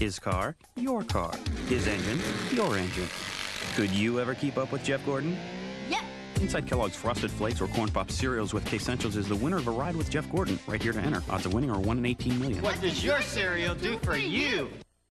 His car, your car. His engine, your engine. Could you ever keep up with Jeff Gordon? Yep. Inside Kellogg's Frosted Flakes or Corn Pop cereals with K-Essentials is the winner of a ride with Jeff Gordon. Right here to enter. Odds of winning are 1 in 18 million. What does your cereal do for you?